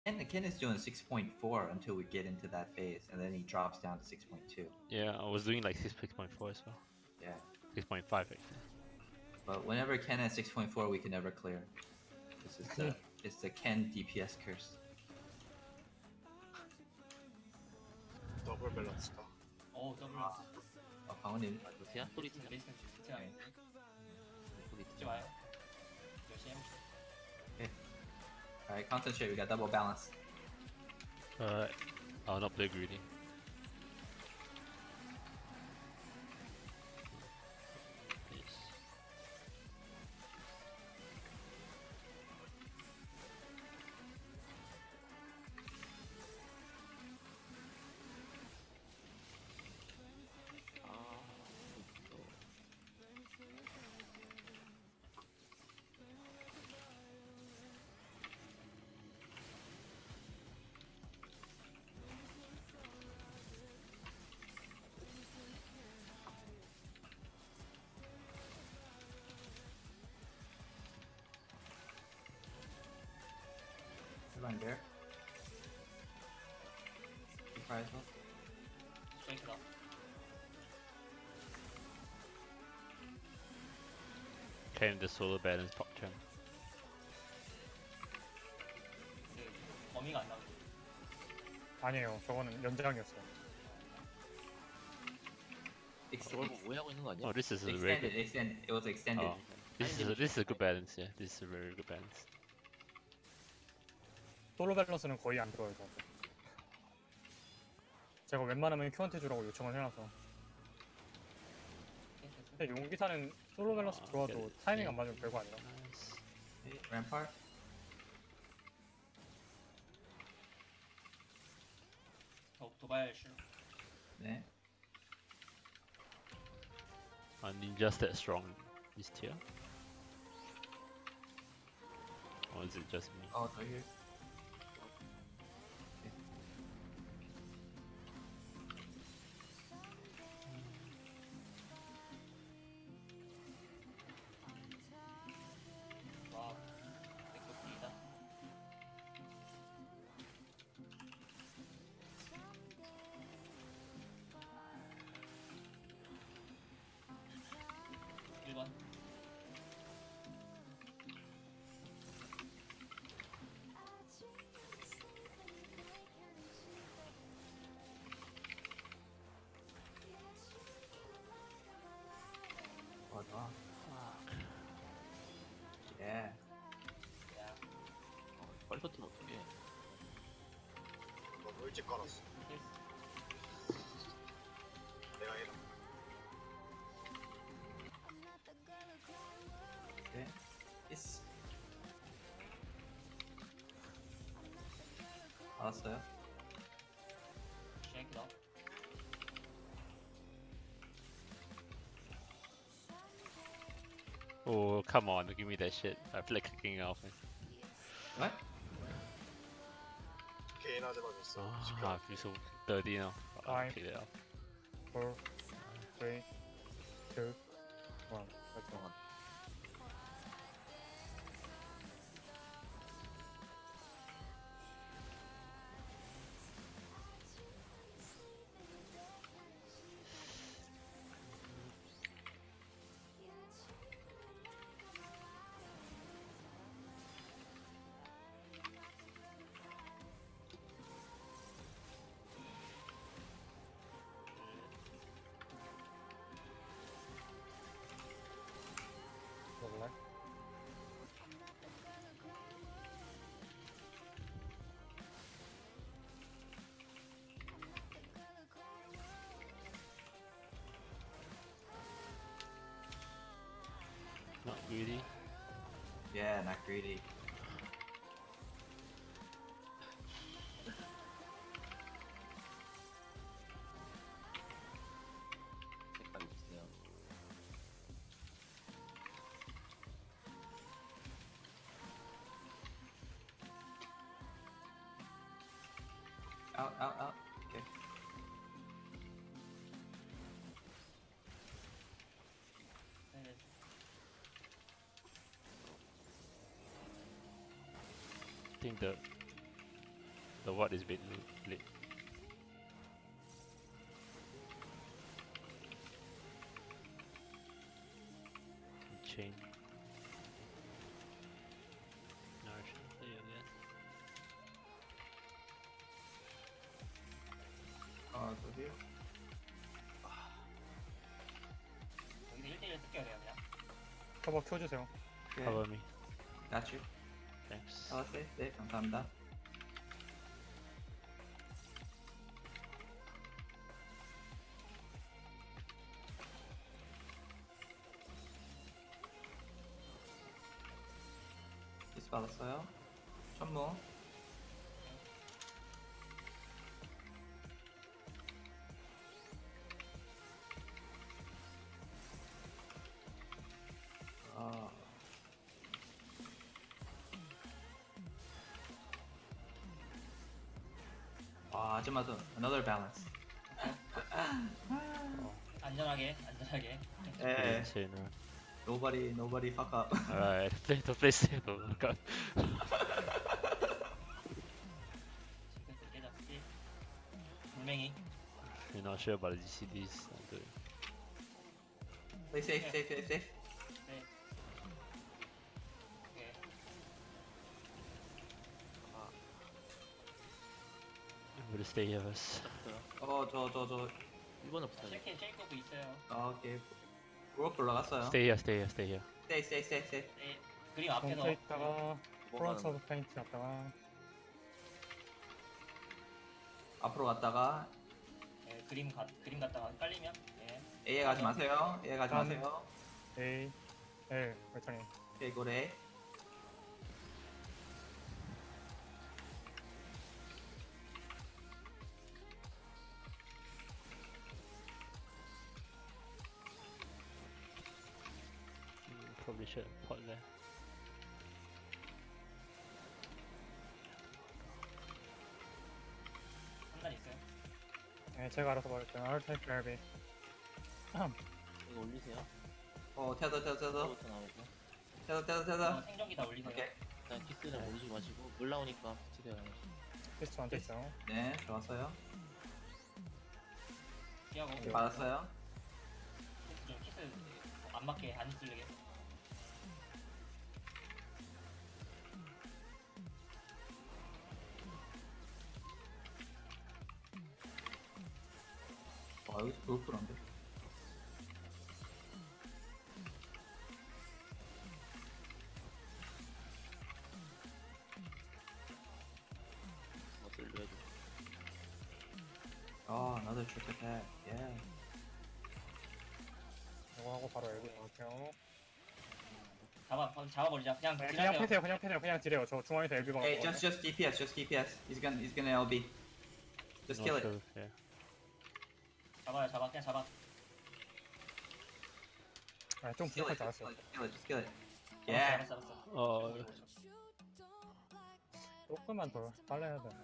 Ken is doing 6.4 until we get into that phase, and then he drops down to 6.2. Yeah, I was doing like 6.4 as well. Yeah. 6.5 actually. But whenever Ken has 6.4, we can never clear. This is it's the Ken DPS curse. 더블 밸런스다. 더블 방원님. 노티야? 소리티야? 레이스는 진짜 네. 소리티. 듣지 마요. 열심히 해보죠. Alright, concentrate. We got double balance. I'll not play greedy. Yes. Everyone there? Surprise well. 스트레이트다. Came the solo balance pop champ. 근데 범위가 안 나오죠. 아니에요. 저거는 연장이었어요. 저걸 보고 오해하고 있는 거 아니야? Oh, this is a very good. Extended. It was extended. Oh, this is a good balance. Yeah, this is a very good balance. 솔로 밸런스는 거의 안 들어요. 저거. 제가 웬만하면 큐한테 주라고 요청을 해놔서. 근데 용기사는 솔로 밸런스 들어와도 타이밍 안 맞으면 별거 아니라. Nice. Okay, Rampart. 도발 실. 네. Ninja's that strong this tier? Or is it just me? Oh, so here. 와, 백도끼다. 일번. 좋아. Yeah. 야, 빨리 터뜨면 어떡해. 너무 일찍 깔았어. 힐스. 내가 해라. Okay. Yes. 알았어요. 쉐이크다. Oh, come on, give me that shit. I feel like kicking off. What? 개인 하드만 있어. I feel so dirty now. I'll Fine. kick it off. 4, 3, 2, 1. Let's go. 먹을래? Not greedy. Yeah, not greedy. 색깔이 있어요. Out. Okay. 네네. I think the The what is bit lit. Chain. Nourishing play again. 저기. 여기서 1대1 쓸게요 그냥. 터벅 켜주세요. 오케이. Cover me. Got you. Thanks. 네, 감사합니다. 디스 받았어요. 천무. 아. 아줌마도 another balance. 안전하게. 예. Insane, Nobody fuck up. Alright, play safe. Oh my god. 징크스 깨졌지. 물맹이. You're not sure about the GCDs. I'm good. Play safe. 네. 오케이. I'm gonna stay here first. 저 1번에 붙어야 돼. 쉐이크 쉐이크도 있어요. 오케이. 브로크 올라갔어요. Stay here. Stay. 네. 그림 앞에서. 덩크 있다가 프론트 넘어가는 오브 페인트 갔다가 앞으로 갔다가 네, 그림 갔다가 깔리면. 네. A에 가지 마세요. A에 가지 다음. 마세요. A L 외창이 오케이, 고래. Probably should pot there. 한단 있어요. 네, 제가 알아서 말할게요. 알타이프 RB 이거 올리세요. 테더. 부터 나오고. 생존기 다 올리세요. 오케이. 일단 키스를 올리지 마시고 물 나오니까 붙이세요. 피스 저한테 있어요. 네, 좋았어요. 피하고. 오케이, 받았어요. 키스 안 맞게 안 쓸게. 여기서 브로크란데. 멋을 내줘. another trick attack. Yeah. 이거 하고 바로 LB 갈게요. 잡아버리자. 그냥 네, 딜하세요. 그냥 패세요. 그냥 딜해요. 저 중앙에서 LB Hey, 먹었거든요. just DPS. He's gonna LB. Just kill Not it. sure, yeah. 그냥 잡아. 아, 좀 Kill 부족할 it. 줄 알았어요. Just kill it. Yeah. 알았어. Oh, 조금만 더 빨라야 돼.